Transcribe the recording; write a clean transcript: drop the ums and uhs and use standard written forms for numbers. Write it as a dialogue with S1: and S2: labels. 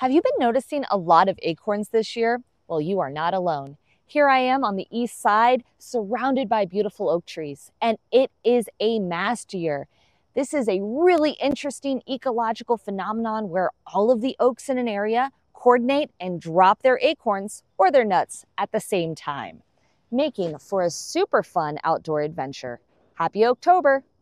S1: Have you been noticing a lot of acorns this year? Well, you are not alone. Here I am on the east side, surrounded by beautiful oak trees, and it is a mast year. This is a really interesting ecological phenomenon where all of the oaks in an area coordinate and drop their acorns or their nuts at the same time, making for a super fun outdoor adventure. Happy Oaktober!